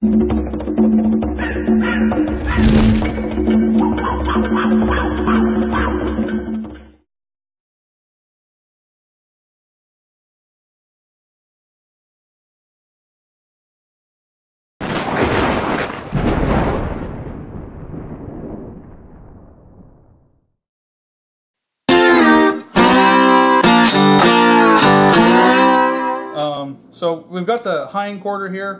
So we've got the hind quarter here,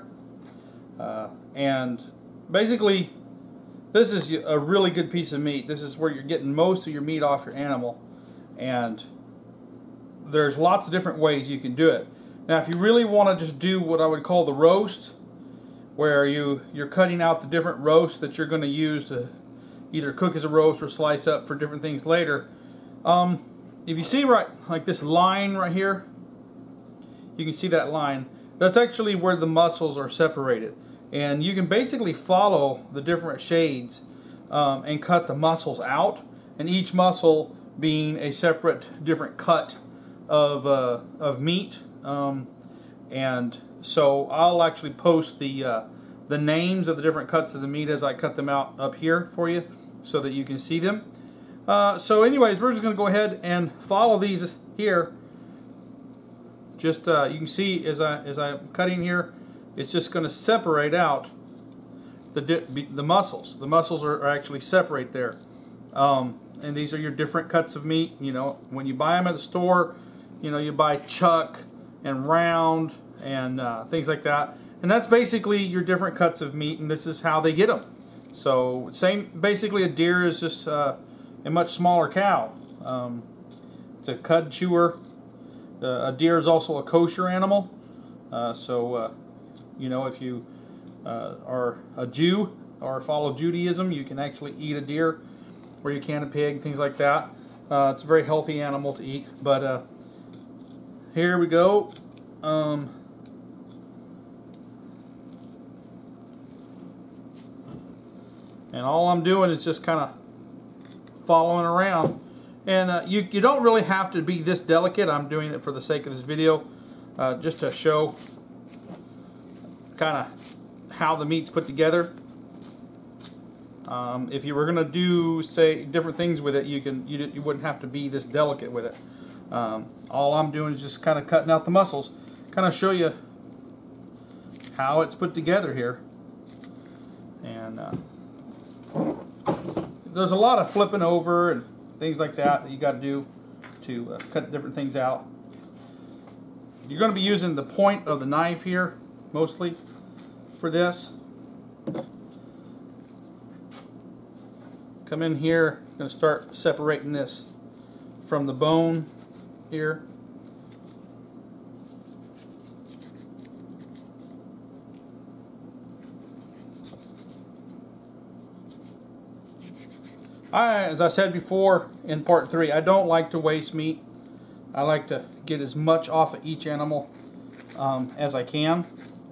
and basically this is a really good piece of meat. This is where you're getting most of your meat off your animal, and there's lots of different ways you can do it. Now if you really want to just do what I would call the roast, where you're cutting out the different roasts that you're going to use to either cook as a roast or slice up for different things later, if you see right like this line right here, you can see that line. That's actually where the muscles are separated, and you can basically follow the different shades and cut the muscles out, and each muscle being a separate different cut of meat. And so I'll actually post the names of the different cuts of the meat as I cut them out up here for you so that you can see them. So anyways, we're just going to go ahead and follow these here. Just you can see as I'm cutting here, it's just going to separate out the muscles. The muscles are actually separate there, and these are your different cuts of meat. You know, when you buy them at the store, you know, you buy chuck and round and things like that, and that's basically your different cuts of meat, and this is how they get them. So basically a deer is just a much smaller cow. It's a cud chewer. A deer is also a kosher animal, so you know, if you are a Jew or follow Judaism, you can actually eat a deer where you can a pig, things like that. It's a very healthy animal to eat. But here we go. And all I'm doing is just kind of following around. And you don't really have to be this delicate. I'm doing it for the sake of this video, just to show kind of how the meat's put together. If you were going to do, say, different things with it, you wouldn't have to be this delicate with it. All I'm doing is just kind of cutting out the muscles, kind of show you how it's put together here. And there's a lot of flipping over and things like that you got to do to cut different things out. You're going to be using the point of the knife here mostly for this. Come in here, I'm going to start separating this from the bone here. As I said before in part 3, I don't like to waste meat. I like to get as much off of each animal as I can.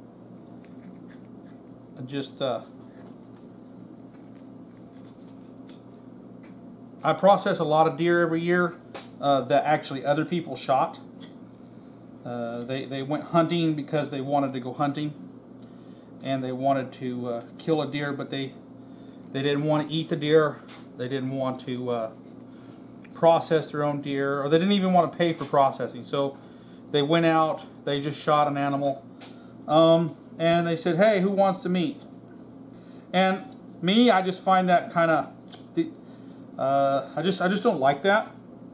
I process a lot of deer every year that actually other people shot. They went hunting because they wanted to go hunting, and they wanted to kill a deer, but they didn't want to eat the deer. They didn't want to process their own deer, or they didn't even want to pay for processing. So they went out, they just shot an animal, and they said, hey, who wants to meat? And me, I just find that kind of, I just don't like that.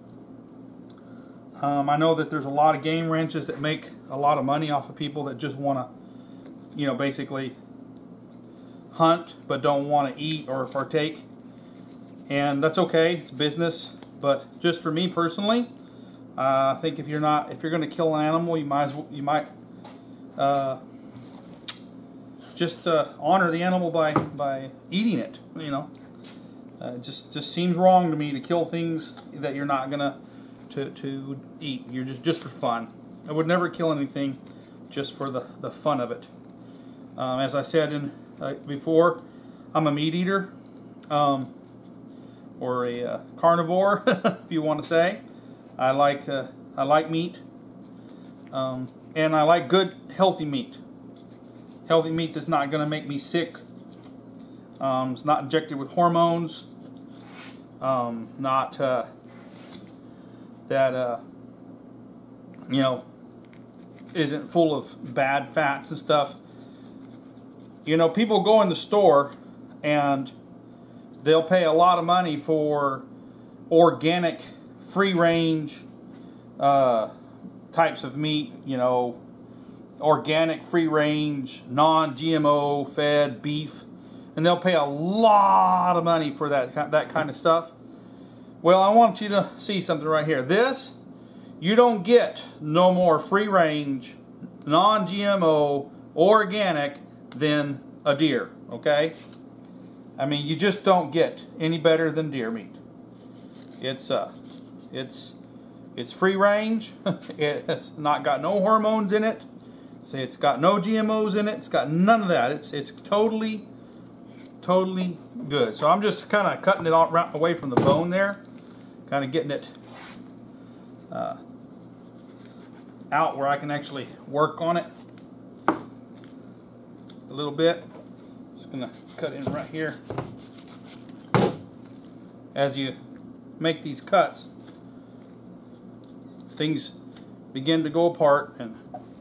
I know that there's a lot of game ranches that make a lot of money off of people that just want to, you know, basically hunt but don't want to eat or partake. And that's okay, it's business. But just for me personally, I think if you're going to kill an animal, you might just honor the animal by eating it. You know, it just seems wrong to me to kill things that you're not gonna to eat. You're just for fun. I would never kill anything just for the fun of it. As I said before, I'm a meat eater. Or a carnivore, if you want to say. I like meat, and I like good, healthy meat. healthy meat that's not going to make me sick. It's not injected with hormones. Not that you know, isn't full of bad fats and stuff. You know, people go in the store and they'll pay a lot of money for organic, free-range types of meat. You know, organic, free-range, non-GMO fed beef, and they'll pay a lot of money for that kind of stuff. Well, I want you to see something right here. This, you don't get no more free-range, non-GMO, organic than a deer, okay? I mean, you just don't get any better than deer meat. It's free-range. It's not got no hormones in it. It's got no GMOs in it. It's got none of that. It's totally good. So I'm just kind of cutting it all away from the bone there, kind of getting it out where I can actually work on it a little bit. Just gonna cut in right here. As you make these cuts, things begin to go apart, and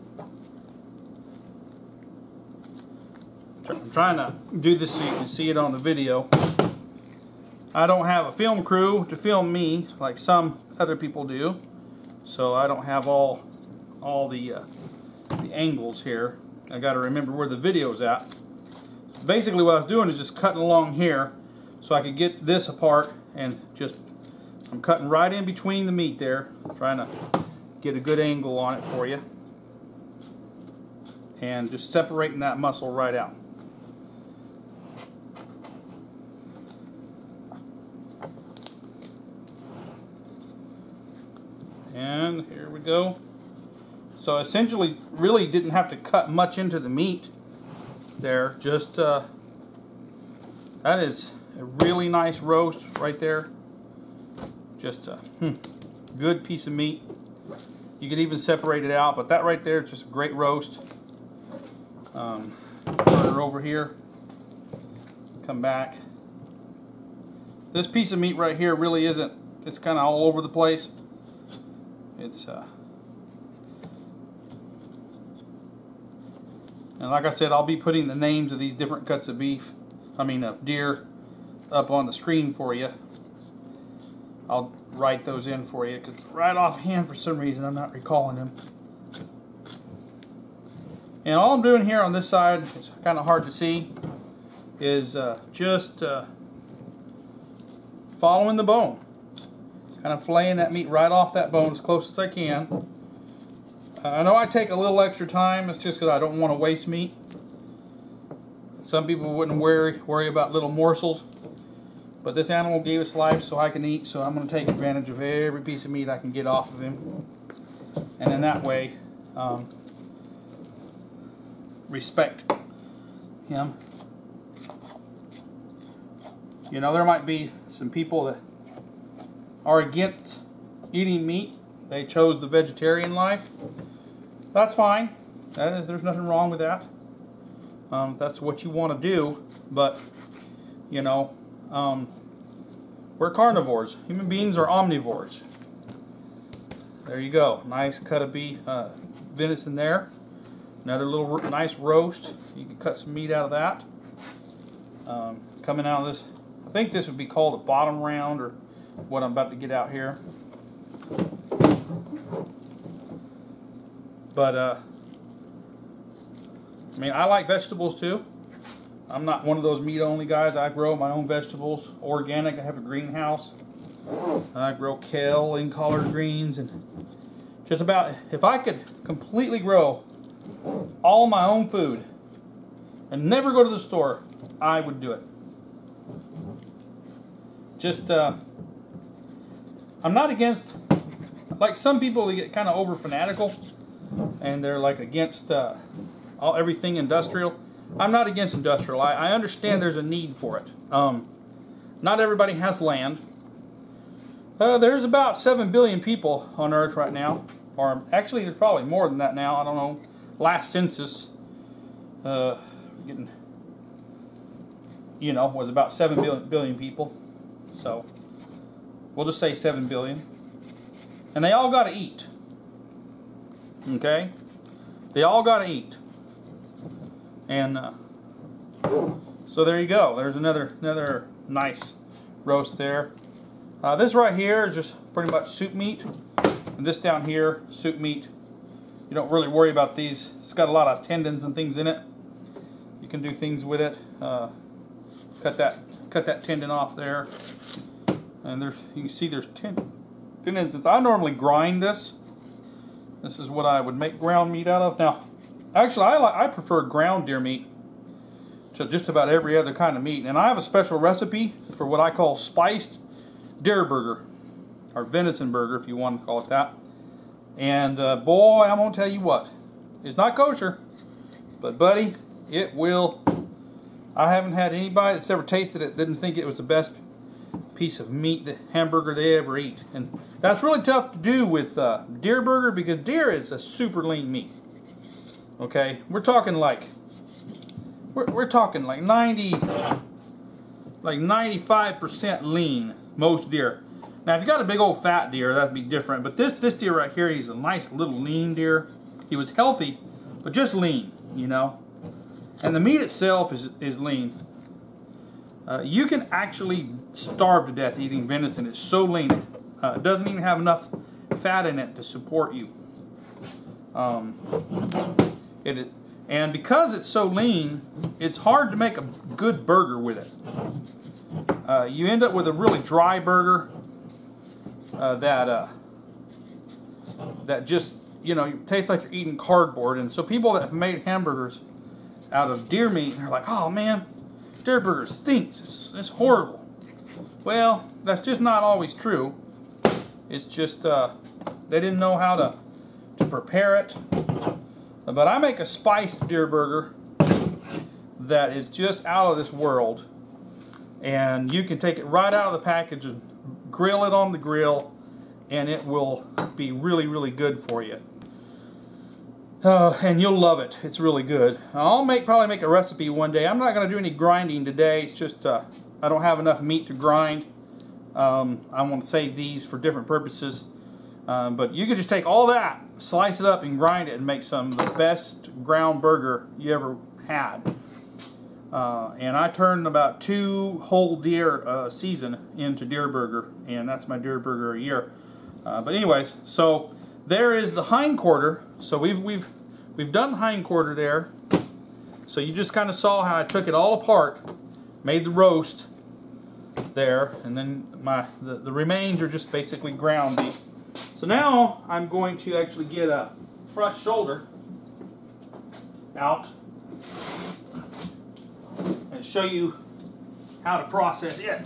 I'm trying to do this so you can see it on the video. I don't have a film crew to film me like some other people do, so I don't have all the angles here. I got to remember where the video's at. Basically, what I was doing is just cutting along here so I could get this apart, and just I'm cutting right in between the meat there, trying to get a good angle on it for you, and just separating that muscle right out. And here we go. So essentially, really didn't have to cut much into the meat there. Just that is a really nice roast right there. Just a good piece of meat. You could even separate it out, but that right there is just a great roast. Turn her over here. Come back. This piece of meat right here really isn't. It's kind of all over the place. It's and like I said, I'll be putting the names of these different cuts of beef, of deer, up on the screen for you. I'll write those in for you, because right offhand for some reason I'm not recalling them. And all I'm doing here on this side, it's kind of hard to see, is just following the bone. Kind of filleting that meat right off that bone as close as I can. I know I take a little extra time. It's just because I don't want to waste meat. Some people wouldn't worry about little morsels. But this animal gave us life so I can eat, so I'm going to take advantage of every piece of meat I can get off of him. And in that way, respect him. You know, there might be some people that are against eating meat. They chose the vegetarian life. That's fine. There's nothing wrong with that. That's what you want to do. But, you know, we're carnivores. Human beings are omnivores. There you go. Nice cut of beef, venison there. Another little nice roast. You can cut some meat out of that. Coming out of this, I think this would be called a bottom round, or what I'm about to get out here. But I like vegetables too. I'm not one of those meat only guys. I grow my own vegetables, organic. I have a greenhouse. I grow kale and collard greens, and just about, if I could completely grow all my own food and never go to the store, I would do it. Just I'm not against, like some people, they get kind of over fanatical and they're like against everything industrial. I'm not against industrial. I understand there's a need for it. Not everybody has land. There's about 7 billion people on Earth right now, or actually there's probably more than that now. I don't know. Last census, getting, you know, was about 7 billion people. So we'll just say 7 billion. And they all got to eat. Okay? They all got to eat. And so there you go. There's another nice roast there. This right here is just pretty much soup meat. And this down here, soup meat. You don't really worry about these. It's got a lot of tendons and things in it. You can do things with it. Cut that tendon off there. And there's, you can see there's tendons. Since I normally grind this, this is what I would make ground meat out of. Now, actually, I prefer ground deer meat to just about every other kind of meat. And I have a special recipe for what I call spiced deer burger, or venison burger, if you want to call it that. And boy, I'm gonna tell you what, it's not kosher, but buddy, it will. I haven't had anybody that's ever tasted it didn't think it was the best piece of meat, the hamburger they ever eat. And that's really tough to do with deer burger, because deer is a super lean meat. Okay, we're talking like we're talking like 95% lean, most deer. Now, if you got a big old fat deer, that'd be different. But this deer right here, he's a nice little lean deer. He was healthy, but just lean, you know. And the meat itself is lean. You can actually starve to death eating venison. It's so lean. It doesn't even have enough fat in it to support you. And because it's so lean, it's hard to make a good burger with it. You end up with a really dry burger that just, you know, tastes like you're eating cardboard. And so people that have made hamburgers out of deer meat, they're like, oh man, deer burger stinks, it's horrible. Well, that's just not always true. It's just they didn't know how to prepare it. But I make a spiced deer burger that is just out of this world. And you can take it right out of the package and grill it on the grill, and it will be really, really good for you. And you'll love it. It's really good. I'll probably make a recipe one day. I'm not going to do any grinding today. It's just I don't have enough meat to grind. I want to save these for different purposes. But you could just take all that, slice it up, and grind it, and make some of the best ground burger you ever had. And I turned about 2 whole deer a season into deer burger, and that's my deer burger a year. But anyways, so there is the hind quarter. So we've done the hind quarter there. So you just kind of saw how I took it all apart, made the roast there, and then the remains are just basically ground beef. So now I'm going to actually get a front shoulder out and show you how to process it.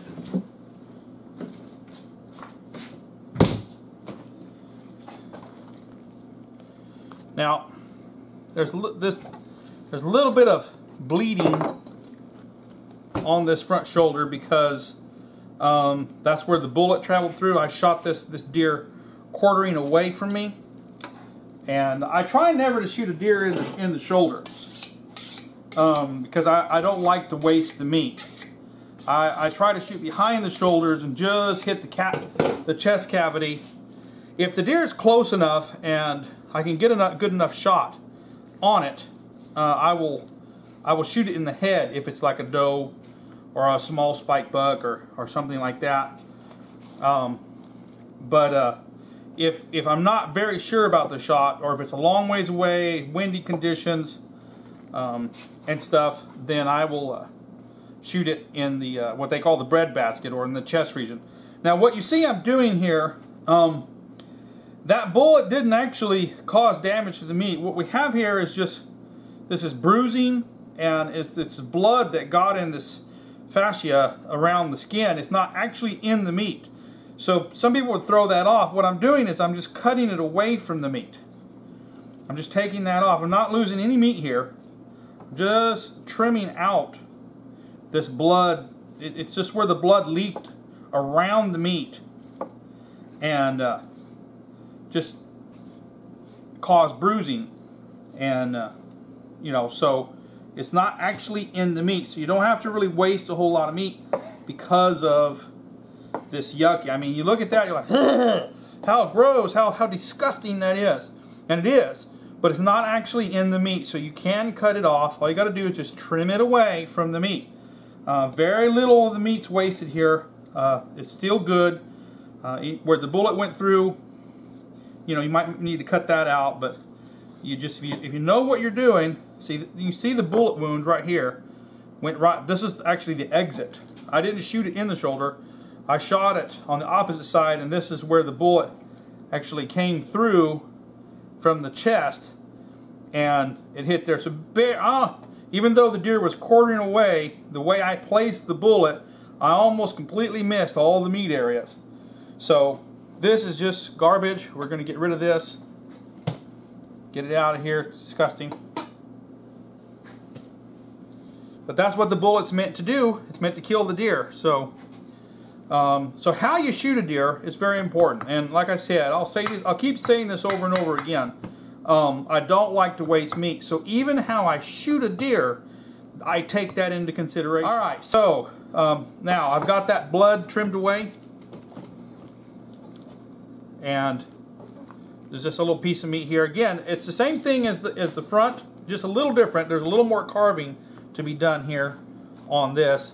Now, there's a little bit of bleeding on this front shoulder because that's where the bullet traveled through. I shot this deer quartering away from me, and I try never to shoot a deer in the shoulder because I don't like to waste the meat. I try to shoot behind the shoulders and just hit the chest cavity. If the deer is close enough and I can get a good enough shot on it, I will shoot it in the head if it's like a doe or a small spike buck or something like that. If I'm not very sure about the shot, or if it's a long ways away, windy conditions, and stuff, then I will shoot it in the what they call the breadbasket, or in the chest region. Now, what you see I'm doing here, that bullet didn't actually cause damage to the meat. What we have here is just, this is bruising, and it's blood that got in this fascia around the skin. It's not actually in the meat. So some people would throw that off. What I'm doing is I'm just cutting it away from the meat. I'm just taking that off. I'm not losing any meat here. I'm just trimming out this blood. It's just where the blood leaked around the meat and just caused bruising. And you know, so It's not actually in the meat, so you don't have to really waste a whole lot of meat because of this yucky. I mean, you look at that, you're like, how gross, how disgusting that is. And it is, but it's not actually in the meat, so you can cut it off. All you got to do is just trim it away from the meat. Very little of the meat's wasted here. It's still good. Where the bullet went through, you know, you might need to cut that out, but you just, if you know what you're doing, see, you see the bullet wound right here. Went right. This is actually the exit. I didn't shoot it in the shoulder. I shot it on the opposite side, and this is where the bullet actually came through from the chest, and it hit there. So even though the deer was quartering away, the way I placed the bullet, I almost completely missed all the meat areas. So this is just garbage. We're going to get rid of this. Get it out of here. It's disgusting. But that's what the bullet's meant to do. It's meant to kill the deer. So how you shoot a deer is very important. And like I said, I'll keep saying this over and over again. I don't like to waste meat. So even how I shoot a deer, I take that into consideration. All right. So now I've got that blood trimmed away. And there's just a little piece of meat here. Again, it's the same thing as the front, just a little different. There's a little more carving to be done here on the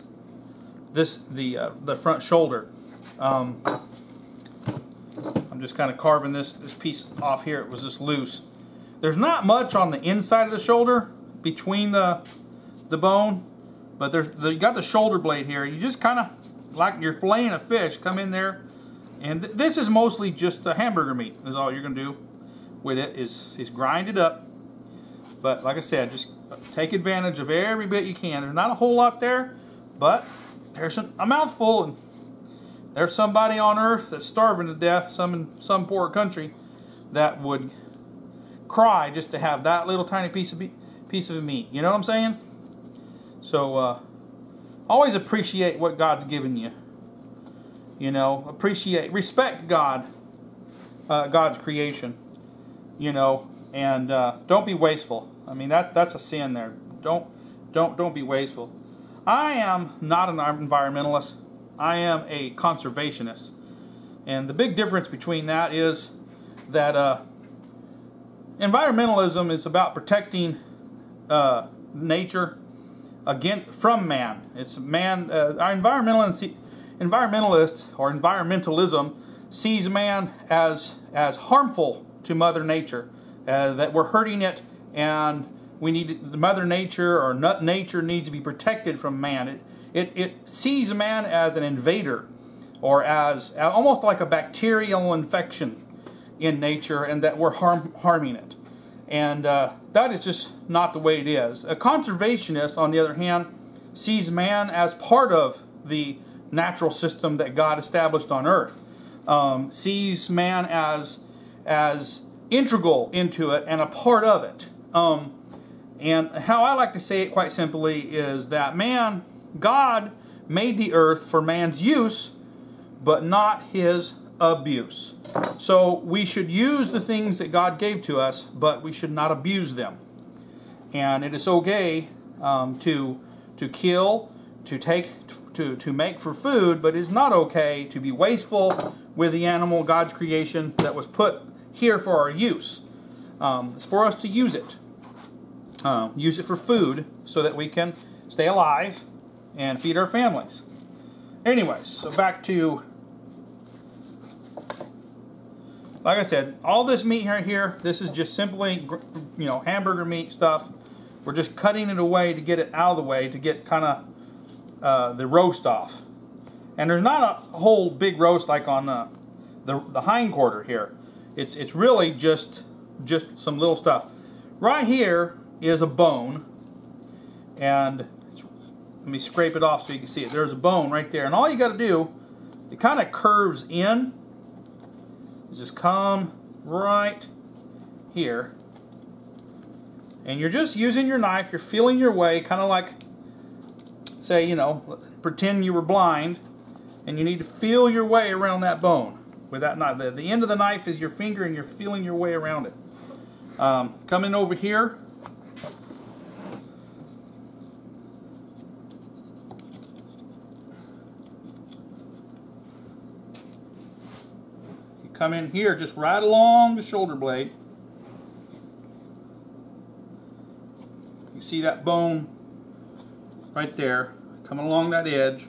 front shoulder. I'm just kind of carving this piece off here. It was just loose. There's not much on the inside of the shoulder between the bone, but you got the shoulder blade here. You just kind of, like you're filleting a fish, come in there. And this is mostly just a hamburger meat. Is all you're going to do with it is grind it up. But like I said, just take advantage of every bit you can. There's not a whole lot there, but there's a mouthful. And there's somebody on earth that's starving to death, in some poor country, that would cry just to have that little tiny piece of meat. You know what I'm saying? So always appreciate what God's given you. You know, respect God, God's creation. You know, and don't be wasteful. I mean, that's a sin there. Don't be wasteful. I am not an environmentalist. I am a conservationist, and the big difference between that is that environmentalism is about protecting nature from man. It's man. Our environmentalist or environmentalism sees man as harmful to Mother Nature, that we're hurting it, and Mother Nature or nature needs to be protected from man. It sees man as an invader, or as almost like a bacterial infection in nature, and that we're harming it. And that is just not the way it is. A conservationist, on the other hand, sees man as part of the natural system that God established on earth. Sees man as integral into it and a part of it. And how I like to say it quite simply is that God made the earth for man's use, but not his abuse. So we should use the things that God gave to us, but we should not abuse them. And it is okay to kill, to make for food, but it's not okay to be wasteful with the animal, God's creation, that was put here for our use. It's for us to use it. Use it for food so that we can stay alive and feed our families. Anyways, so back to, like I said, all this meat here, this is just simply, hamburger meat stuff. We're just cutting it away to get it out of the way, to get kind of the roast off. And there's not a whole big roast like on the hind quarter here. It's really just some little stuff. Right here is a bone, and let me scrape it off so you can see it. There's a bone right there, and all you got to do, it kind of curves in. Just come right here, and you're just using your knife. You're feeling your way, kind of like, say, pretend you were blind, and you need to feel your way around that bone with that knife. The end of the knife is your finger, and you're feeling your way around it. Coming over here, come in here just right along the shoulder blade. You see that bone right there coming along that edge.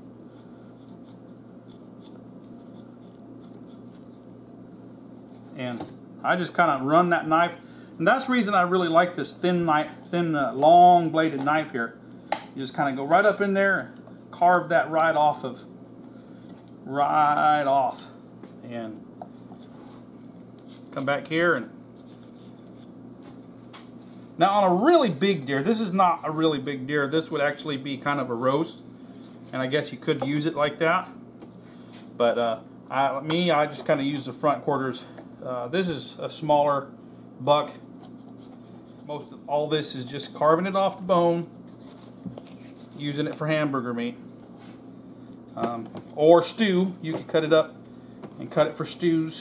And I just kind of run that knife, and that's the reason I really like this long bladed knife here. You just kind of go right up in there, carve that right off, and come back here. And now on a really big deer, this is not a really big deer. This would actually be kind of a roast, and I guess you could use it like that. But I just kind of use the front quarters. This is a smaller buck. Most of all this is just carving it off the bone, using it for hamburger meat, or stew. You can cut it up and cut it for stews.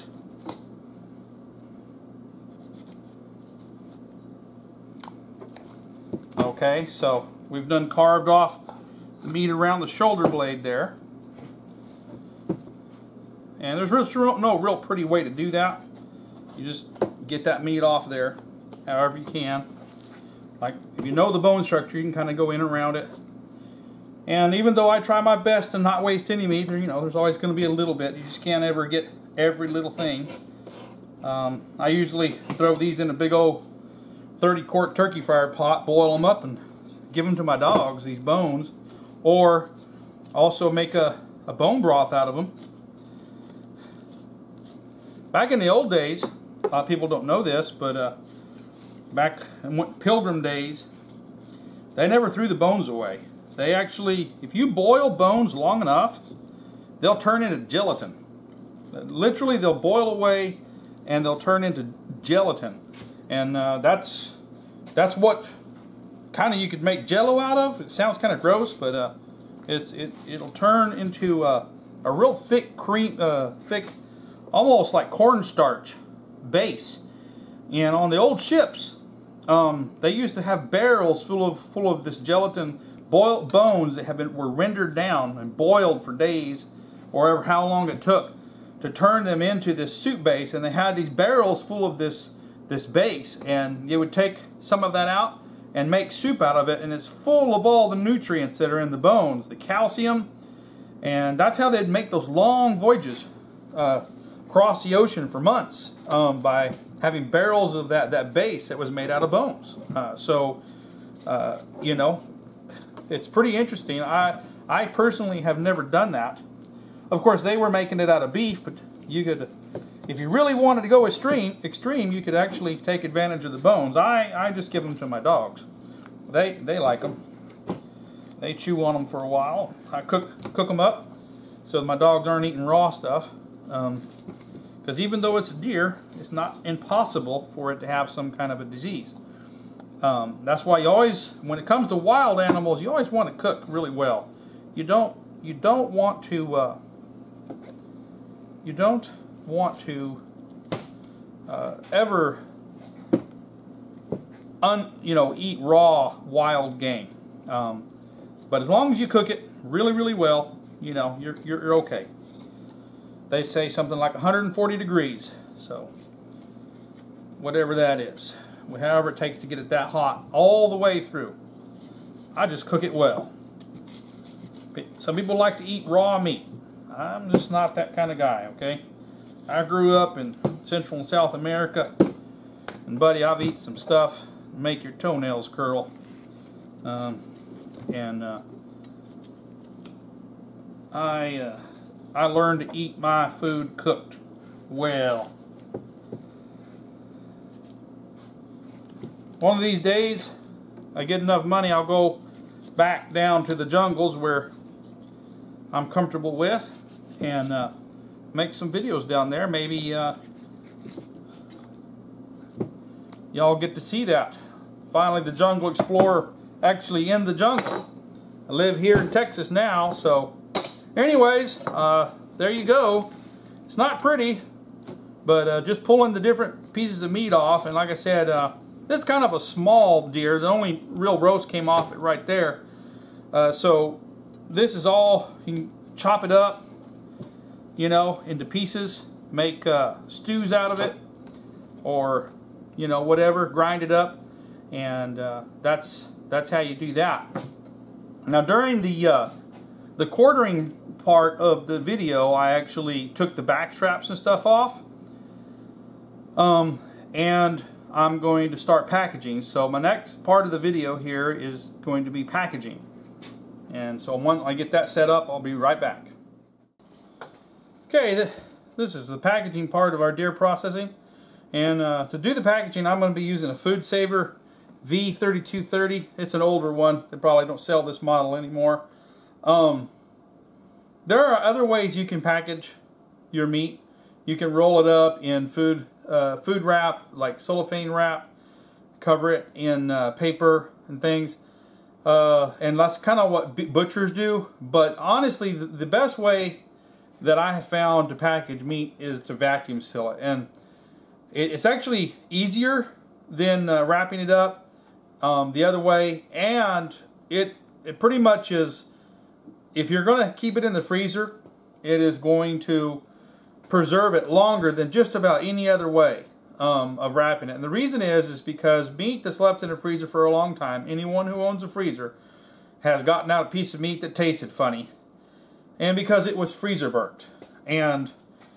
Okay, so we've done carved off the meat around the shoulder blade there, and there's no real pretty way to do that. You just get that meat off there however you can. Like, if you know the bone structure, you can kind of go in and around it. And even though I try my best to not waste any meat, you know, there's always going to be a little bit. You just can't ever get every little thing. I usually throw these in a big old 30-quart turkey fire pot, boil them up, and give them to my dogs, these bones. Or also make a bone broth out of them. Back in the old days, a lot of people don't know this, but back in Pilgrim days, they never threw the bones away. They actually, if you boil bones long enough, they'll turn into gelatin. Literally, they'll boil away and they'll turn into gelatin. And that's what kind of you could make Jello out of. It sounds kind of gross, but it'll turn into a real thick cream, thick, almost like cornstarch base. And on the old ships, they used to have barrels full of this gelatin, boiled bones that were rendered down and boiled for days, or how long it took to turn them into this soup base. And they had these barrels full of this base, and you would take some of that out and make soup out of it, and it's full of all the nutrients that are in the bones, the calcium, and that's how they'd make those long voyages across the ocean for months, by having barrels of that base that was made out of bones. You know, it's pretty interesting. I personally have never done that. Of course, they were making it out of beef, but you could, if you really wanted to go extreme, you could actually take advantage of the bones. I just give them to my dogs. They like them. They chew on them for a while. I cook them up so my dogs aren't eating raw stuff. Because even though it's a deer, it's not impossible for it to have some kind of a disease. That's why you always, when it comes to wild animals, you always want to cook really well. You don't want to ever eat raw wild game. But as long as you cook it really, really well, you know, you're okay. They say something like 140 degrees, so whatever that is, however it takes to get it that hot all the way through. I just cook it well. Some people like to eat raw meat. I'm just not that kind of guy, okay? I grew up in Central and South America, and buddy, I've eaten some stuff to make your toenails curl. I learned to eat my food cooked well. One of these days, I get enough money, I'll go back down to the jungles where I'm comfortable with and make some videos down there. Maybe y'all get to see that. Finally, the Jungle Explorer actually in the jungle. I live here in Texas now, so anyways, there you go. It's not pretty, but just pulling the different pieces of meat off. And like I said, this is kind of a small deer. The only real roast came off it right there. So this is all, you can chop it up, you know, into pieces make stews out of it, or you know, whatever, grind it up, and that's how you do that. Now during the quartering part of the video, I actually took the back straps and stuff off, and I'm going to start packaging. So my next part of the video here is going to be packaging, and so once I get that set up, I'll be right back. Okay, this is the packaging part of our deer processing, and to do the packaging, I'm going to be using a FoodSaver V3230. It's an older one. They probably don't sell this model anymore. There are other ways you can package your meat. You can roll it up in food wrap, like cellophane wrap, cover it in paper and things, and that's kind of what butchers do. But honestly, the best way that I have found to package meat is to vacuum seal it, and it's actually easier than wrapping it up the other way, and it pretty much is, if you're going to keep it in the freezer, it is going to preserve it longer than just about any other way of wrapping it. And the reason is because meat that's left in the freezer for a long time, anyone who owns a freezer has gotten out a piece of meat that tasted funny, and because it was freezer burnt. And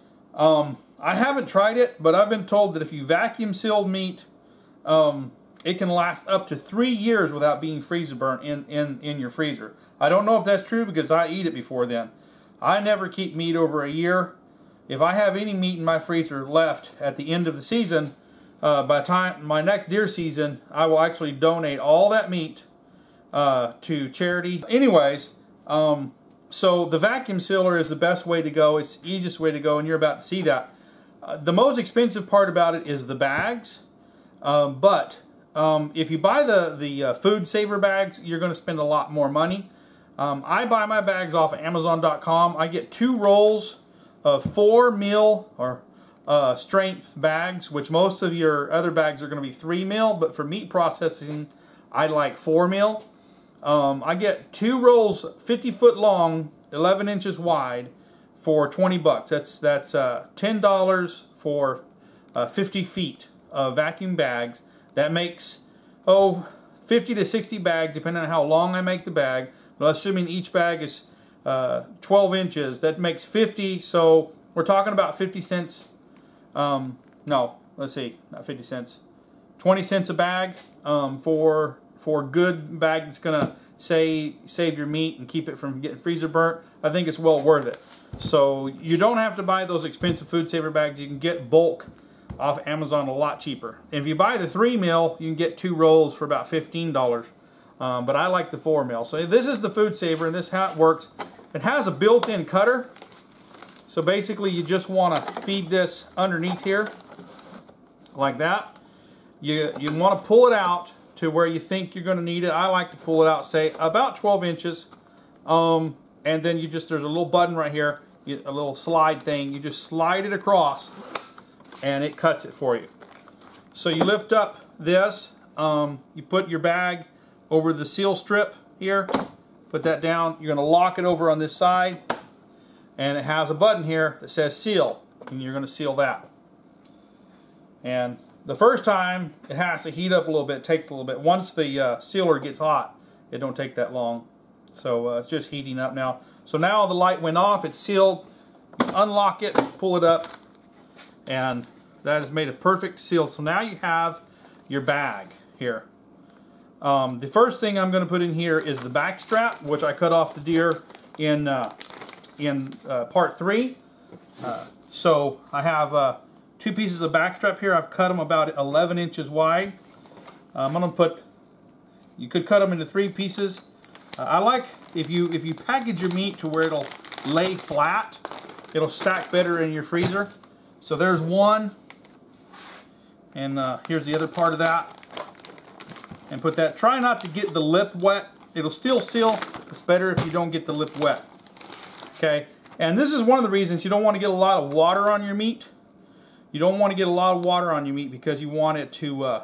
I haven't tried it, but I've been told that if you vacuum sealed meat, it can last up to 3 years without being freezer burnt in your freezer. I don't know if that's true because I eat it before then. I never keep meat over a year. If I have any meat in my freezer left at the end of the season, by the time my next deer season, I will actually donate all that meat to charity. Anyways, so the vacuum sealer is the best way to go. It's the easiest way to go, and you're about to see that. The most expensive part about it is the bags, but if you buy the FoodSaver bags, you're going to spend a lot more money. I buy my bags off of Amazon.com. I get 2 rolls of 4 mil or strength bags, which most of your other bags are going to be 3 mil, but for meat processing, I like 4 mil. I get 2 rolls, 50 foot long, 11 inches wide, for 20 bucks. That's $10 for 50 feet of vacuum bags. That makes 50 to 60 bags, depending on how long I make the bag. But assuming each bag is 12 inches, that makes 50. So we're talking about 50 cents. No, let's see, not 50 cents. 20 cents a bag for good bag that's gonna save your meat and keep it from getting freezer burnt. I think it's well worth it. So you don't have to buy those expensive FoodSaver bags. You can get bulk off Amazon a lot cheaper. And if you buy the 3 mil, you can get 2 rolls for about $15. But I like the 4 mil. So this is the FoodSaver, and this is how it works. It has a built-in cutter. So basically you just want to feed this underneath here like that. You want to pull it out to where you think you're going to need it. I like to pull it out, say, about 12 inches. And then there's a little button right here, a little slide thing. You just slide it across, and it cuts it for you. So you lift up this, you put your bag over the seal strip here, put that down. You're going to lock it over on this side, and it has a button here that says seal, and you're going to seal that. And the first time it has to heat up a little bit, it takes a little bit. Once the sealer gets hot, it don't take that long. So it's just heating up now. So now the light went off, it's sealed. You unlock it, pull it up, and that has made a perfect seal. So now you have your bag here. The first thing I'm going to put in here is the back strap, which I cut off the deer in part 3. So I have 2 pieces of back strap here. I've cut them about 11 inches wide. I'm going to put, you could cut them into 3 pieces. I like if you package your meat to where it'll lay flat, it'll stack better in your freezer. So there's one, and here's the other part of that. And put that. Try not to get the lip wet. It'll still seal. It's better if you don't get the lip wet. Okay. And this is one of the reasons you don't want to get a lot of water on your meat. You don't want to get a lot of water on your meat because you want it to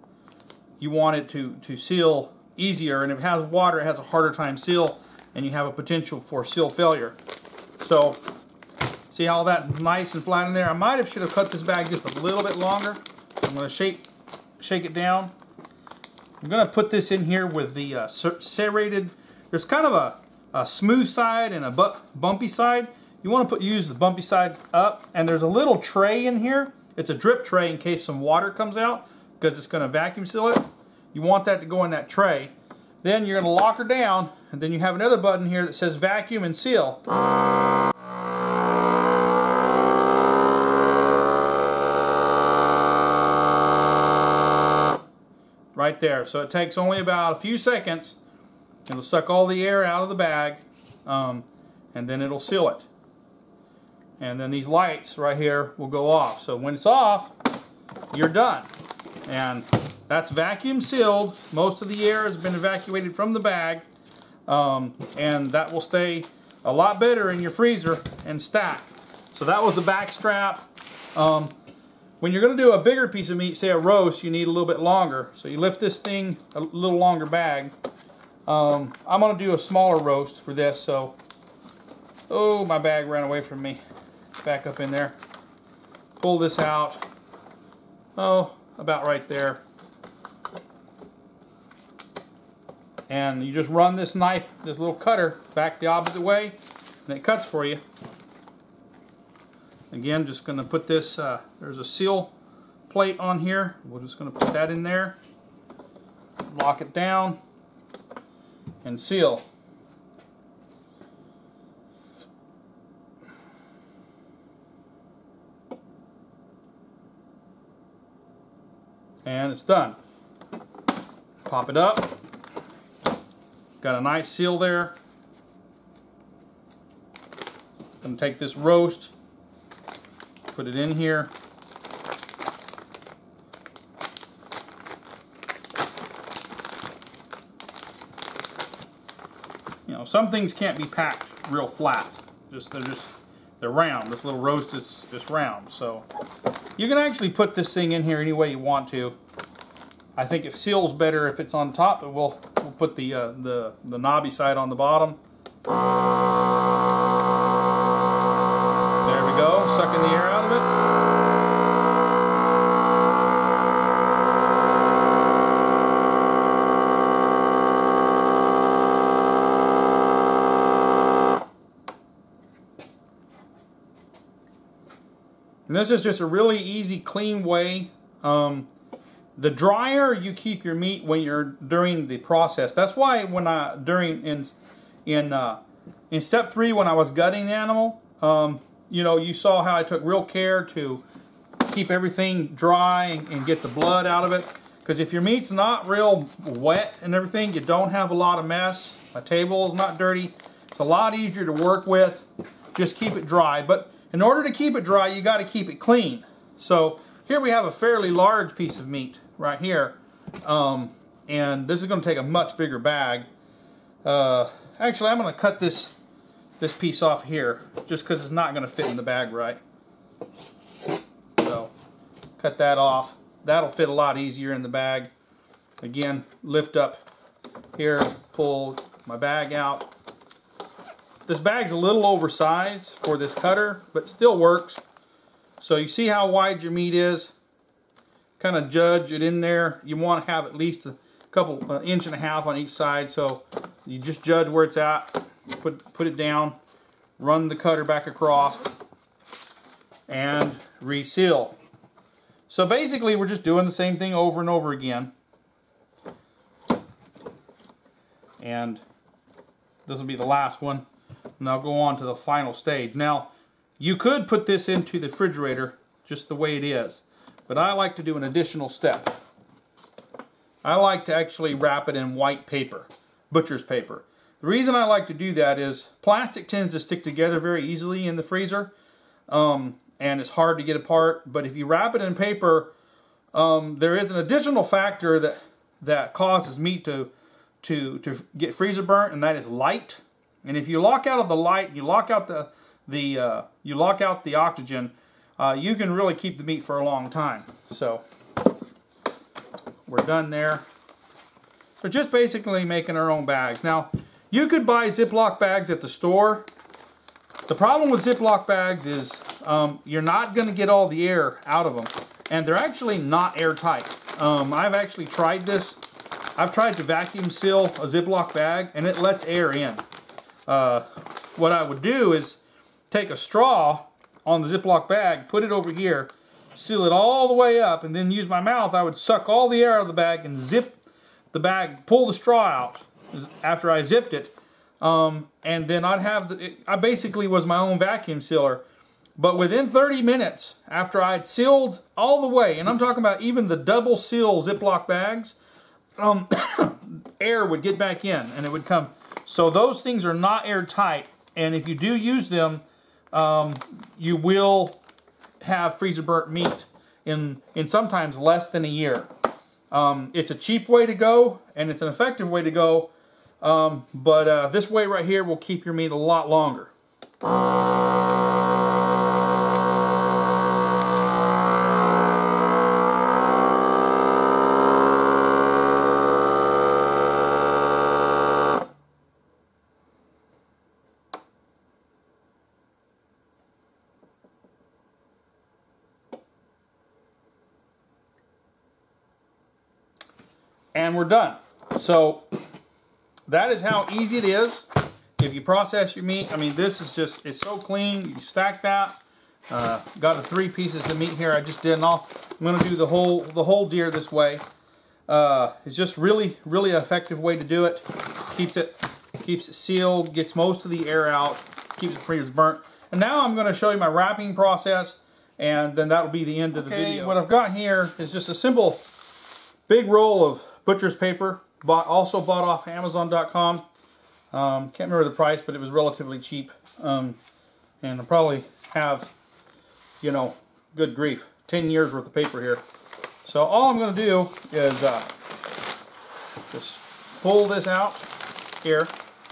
seal easier, and if it has water, it has a harder time seal, and you have a potential for seal failure. So See how that's nice and flat in there? I should have cut this bag just a little bit longer. I'm going to shake it down. I'm going to put this in here with the serrated. There's kind of a smooth side and a bumpy side. You want to use the bumpy side up, and there's a little tray in here. It's a drip tray in case some water comes out, because it's going to vacuum seal it. You want that to go in that tray. Then you're going to lock her down, and then you have another button here that says vacuum and seal. Right there. So it takes only about a few seconds. It'll suck all the air out of the bag, and then it'll seal it. And then these lights right here will go off. So when it's off, you're done. And that's vacuum sealed. Most of the air has been evacuated from the bag, and that will stay a lot better in your freezer and stack. So that was the back strap. When you're going to do a bigger piece of meat, say a roast, you need a little bit longer. So you lift this thing, a little longer bag. I'm going to do a smaller roast for this. So, oh, my bag ran away from me. Back up in there. Pull this out. Oh, about right there. And you just run this knife, this little cutter, back the opposite way, and it cuts for you. Again, just going to put this, there's a seal plate on here. We're just going to put that in there, lock it down, and seal. And it's done. Pop it up. Got a nice seal there. I'm going to take this roast, put it in here. You know, some things can't be packed real flat. They're round. This little roast is just round. So you can actually put this thing in here any way you want to. I think it seals better if it's on top, but we'll put the knobby side on the bottom. There we go, sucking the air out of it. And this is just a really easy, clean way. The drier you keep your meat when you're during the process. That's why when in step 3 when I was gutting the animal, you know, you saw how I took real care to keep everything dry and get the blood out of it. Because if your meat's not real wet and everything, you don't have a lot of mess. My table is not dirty. It's a lot easier to work with. Just keep it dry. But in order to keep it dry, you got to keep it clean. So here we have a fairly large piece of meat right here, and this is going to take a much bigger bag. Actually, I'm going to cut this piece off here just because it's not going to fit in the bag right. So cut that off. That'll fit a lot easier in the bag. Again, lift up here, pull my bag out. This bag's a little oversized for this cutter, but still works. So you see how wide your meat is. Kind of judge it in there. You want to have at least a couple inch and a half on each side. So you just judge where it's at. Put it down. Run the cutter back across, and reseal. So basically, we're just doing the same thing over and over again. And this will be the last one. And I'll go on to the final stage. Now, you could put this into the refrigerator just the way it is. But I like to do an additional step. I like to actually wrap it in white paper, butcher's paper. The reason I like to do that is plastic tends to stick together very easily in the freezer, and it's hard to get apart. But if you wrap it in paper, there is an additional factor that causes meat to get freezer burnt, and that is light. And if you lock out of the light, you lock out the oxygen. You can really keep the meat for a long time. So we're done there. We're just basically making our own bags. Now, you could buy Ziploc bags at the store, The problem with Ziploc bags is you're not going to get all the air out of them. And they're actually not airtight. I've actually tried this. I've tried to vacuum seal a Ziploc bag and it lets air in. What I would do is take a straw on the Ziploc bag, put it over here, seal it all the way up, and then use my mouth. I would suck all the air out of the bag and zip the bag, pull the straw out after I zipped it. And then I'd have, I basically was my own vacuum sealer. But within 30 minutes, after I'd sealed all the way, and I'm talking about even the double seal Ziploc bags, air would get back in and it would come. So those things are not airtight, and if you do use them, you will have freezer burnt meat in sometimes less than a year. It's a cheap way to go, and it's an effective way to go, but this way right here will keep your meat a lot longer. And we're done. So that is how easy it is if you process your meat. I mean, this is just, it's so clean. You stack that. Got the 3 pieces of meat here. I just did, and I'm going to do the whole deer this way. It's just really effective way to do it. Keeps it sealed, gets most of the air out, keeps it freezer burnt. And now I'm going to show you my wrapping process, and then that'll be the end of the video. What I've got here is just a simple big roll of butcher's paper, also bought off Amazon.com. Can't remember the price, but it was relatively cheap. And I probably have, you know, good grief, 10 years worth of paper here. So all I'm going to do is just pull this out here.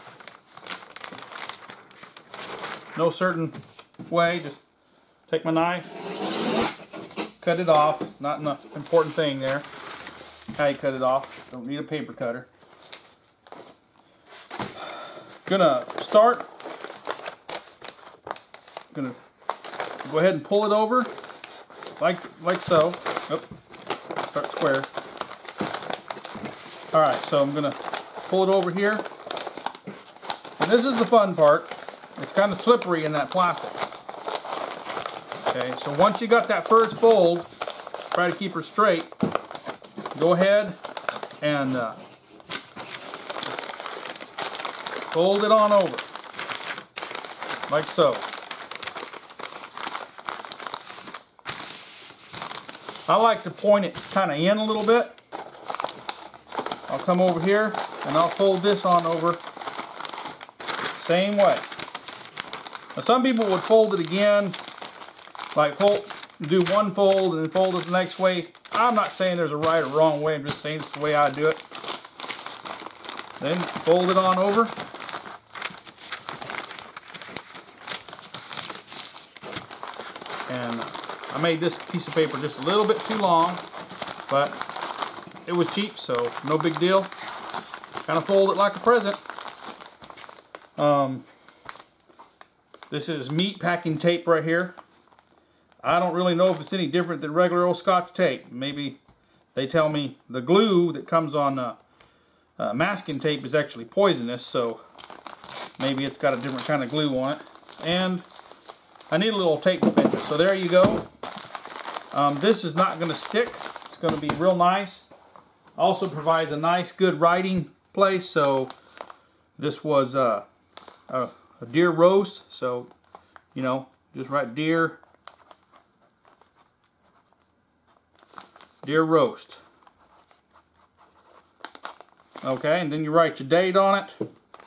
No certain way, just take my knife, cut it off. Not an important thing there. How you cut it off. Don't need a paper cutter. Gonna start. Gonna go ahead and pull it over, like so. Oop. Start square. All right, so I'm gonna pull it over here, and this is the fun part. It's kind of slippery in that plastic. Okay, so once you got that first fold, try to keep her straight. Go ahead and fold it on over, like so. I like to point it kind of in a little bit. I'll come over here and I'll fold this on over, same way. Now some people would fold it again, like do one fold and then fold it the next way. I'm not saying there's a right or wrong way, I'm just saying it's the way I do it. Then fold it on over. And I made this piece of paper just a little bit too long, but it was cheap, so no big deal. Kind of fold it like a present. This is meat packing tape right here. I don't really know if it's any different than regular old Scotch tape. Maybe they tell me the glue that comes on masking tape is actually poisonous, so maybe it's got a different kind of glue on it. And I need a little tape defender, so there you go. This is not going to stick. It's going to be real nice. Also provides a nice, good writing place. So this was a deer roast, so you know, just write deer roast. Okay, and then you write your date on it.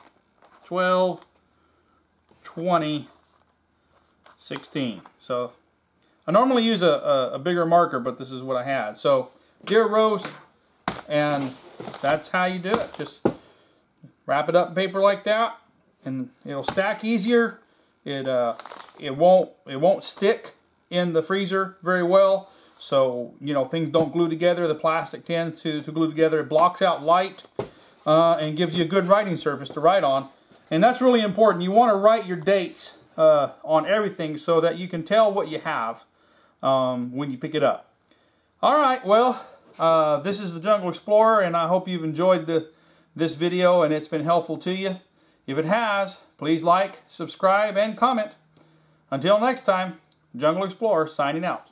12/20/16. So I normally use a bigger marker, but this is what I had. So deer roast, and that's how you do it. Just wrap it up in paper like that, and it'll stack easier. It won't stick in the freezer very well. So, you know, things don't glue together. The plastic tends to glue together. It blocks out light and gives you a good writing surface to write on. And that's really important. You want to write your dates on everything so that you can tell what you have when you pick it up. Alright, well, this is the Jungle Explorer, and I hope you've enjoyed this video and it's been helpful to you. If it has, please like, subscribe, and comment. Until next time, Jungle Explorer signing out.